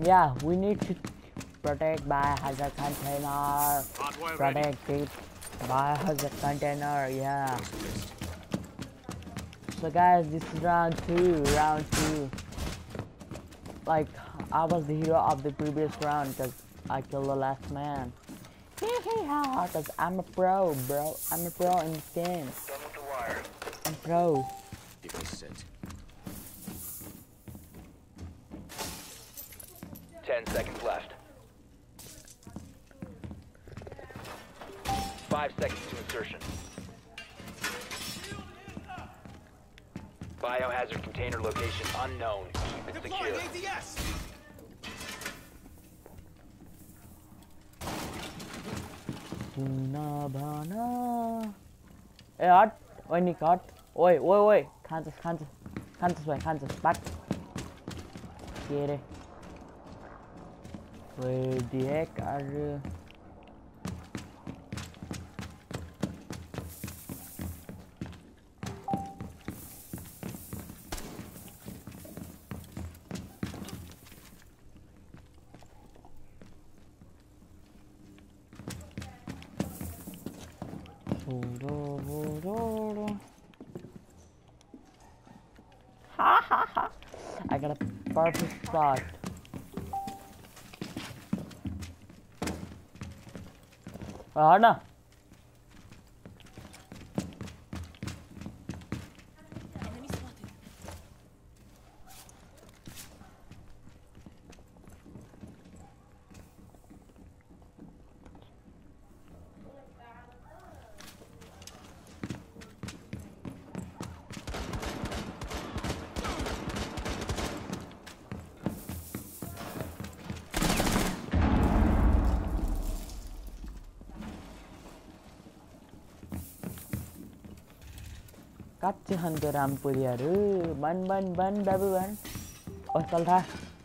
Yeah, we need to protect biohazard container. Protect it. Biohazard container, yeah. So guys, this is round 2. Like, I was the hero of the previous round because I killed the last man. Because I'm a pro, bro. I'm a pro in this game. I'm pro. 10 seconds left. 5 seconds to insertion. Biohazard container location unknown. Keep it secure. Bana. Hot. Oi, Nick, hot. Oi. Kansas. Back. Get it. Where the heck are you? I got a perfect spot. No. Cắt chứ hình cho làm bữa giờ đứa bắn đã bữa bắn. Ôi sao tha.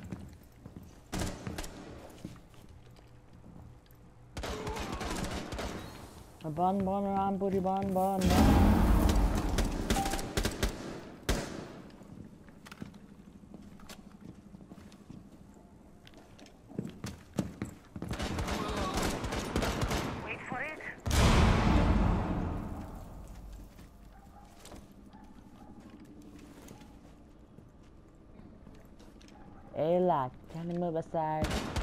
Bắn làm bữa đi bắn. Ela, canımı basar.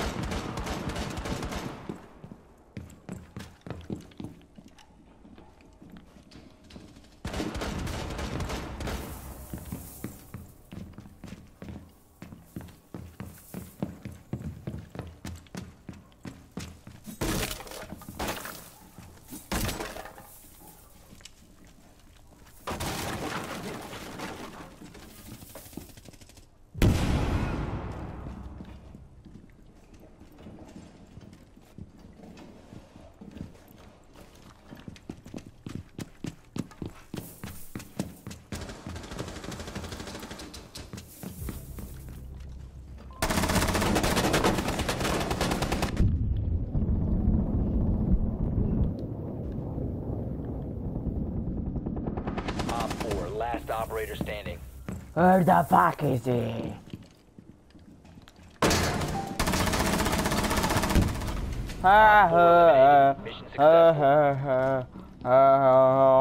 Last operator standing. Where the fuck is he? Mission successful.